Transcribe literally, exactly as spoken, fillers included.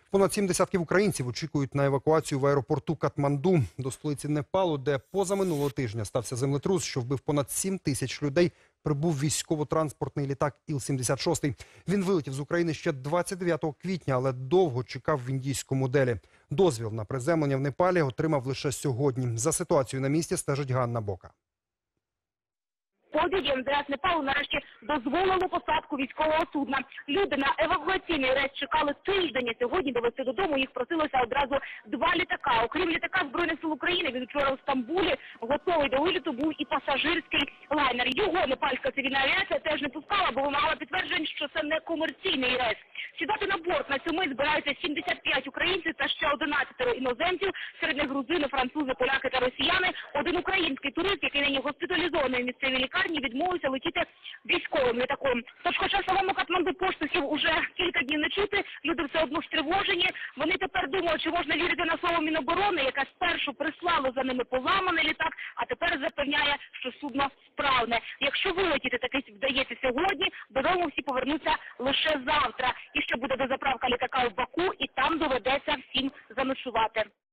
Понад сім десятків українців очікують на евакуацію в аеропорту Катманду. До столиці Непалу, де позаминулого тижня стався землетрус, що вбив понад сім тисяч людей, прибув військово-транспортний літак Іл сімдесят шість. Він вилетів з України ще двадцять дев'ятого квітня, але довго чекав в індійському Делі. Дозвіл на приземлення в Непалі отримав лише сьогодні. За ситуацією на місці стежить Ганна Бока. Потяг МЗС Непалу нарешті дозволило посадку військового судна. Люди на евакуаційний рейс чекали тиждень, а сьогодні довести додому їх просилося одразу два літака. Окрім літака Збройних сил України, він вчора у Стамбулі готовий до виліту був і пасажирський лайнер. Його непальська цивільна авіація теж не пускала, бо вимагала підтверджень, що це не комерційний рейс. Сідати на борт на цю мить збираються сімдесят п'ять українців та ще одинадцять іноземців, серед них грузини, французи, поляки та росіяни. Один український турист, який нині госпіталізований в місцевій лікарні, відмовився летіти військовим літаком. Тож, хоча самому Катманду поштовхів уже кілька днів не чути, люди все одно стривожені. Вони тепер думають, чи можна вірити на слово Міноборони, яка спершу прислала за ними поламаний літак, а тепер запевняє, що судно справне. Якщо вилетіти таки вдається сьогодні, додому всі повернуться лише завтра. І ще буде дозаправка літака в Баку, і там доведеться всім заночувати.